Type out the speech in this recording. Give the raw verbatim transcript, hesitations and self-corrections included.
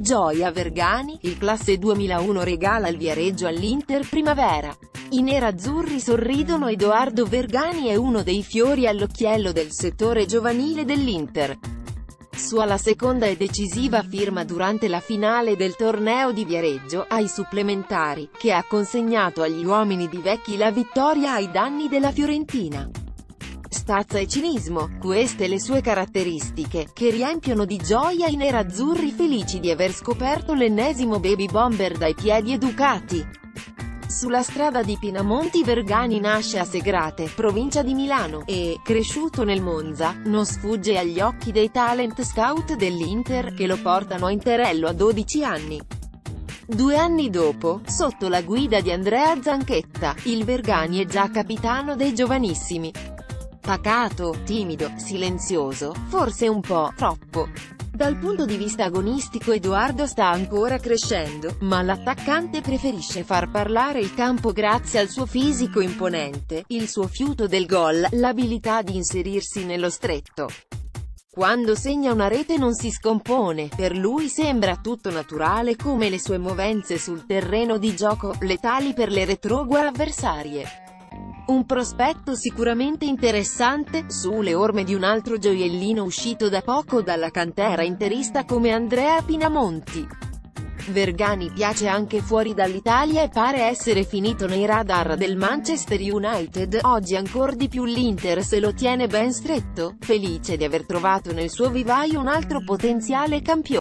Gioia Vergani, il classe duemilauno regala il Viareggio all'Inter Primavera. I nerazzurri sorridono. Edoardo Vergani è uno dei fiori all'occhiello del settore giovanile dell'Inter. Sua la seconda e decisiva firma durante la finale del torneo di Viareggio, ai supplementari, che ha consegnato agli uomini di Vecchi la vittoria ai danni della Fiorentina. Stazza e cinismo, queste le sue caratteristiche, che riempiono di gioia i nerazzurri felici di aver scoperto l'ennesimo baby bomber dai piedi educati. Sulla strada di Pinamonti Vergani nasce a Segrate, provincia di Milano, e, cresciuto nel Monza, non sfugge agli occhi dei talent scout dell'Inter, che lo portano a Interello a dodici anni. Due anni dopo, sotto la guida di Andrea Zanchetta, il Vergani è già capitano dei giovanissimi. Pacato, timido, silenzioso, forse un po' troppo. Dal punto di vista agonistico Edoardo sta ancora crescendo, ma l'attaccante preferisce far parlare il campo grazie al suo fisico imponente, il suo fiuto del gol, l'abilità di inserirsi nello stretto. Quando segna una rete non si scompone, per lui sembra tutto naturale, come le sue movenze sul terreno di gioco, letali per le retrogua avversarie. Un prospetto sicuramente interessante, sulle orme di un altro gioiellino uscito da poco dalla cantera interista come Andrea Pinamonti. Vergani piace anche fuori dall'Italia e pare essere finito nei radar del Manchester United, oggi ancor di più l'Inter se lo tiene ben stretto, felice di aver trovato nel suo vivaio un altro potenziale campione.